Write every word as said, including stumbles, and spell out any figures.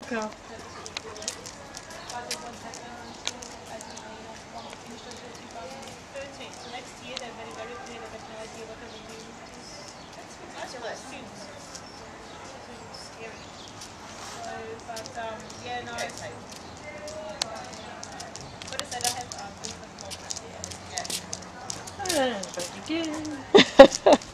Cool. So next year they're very, very clear, they have no idea what they will do. That's for the students. It's scary. So, but um, yeah, no. Okay. What is that? I have um, Uh, but again.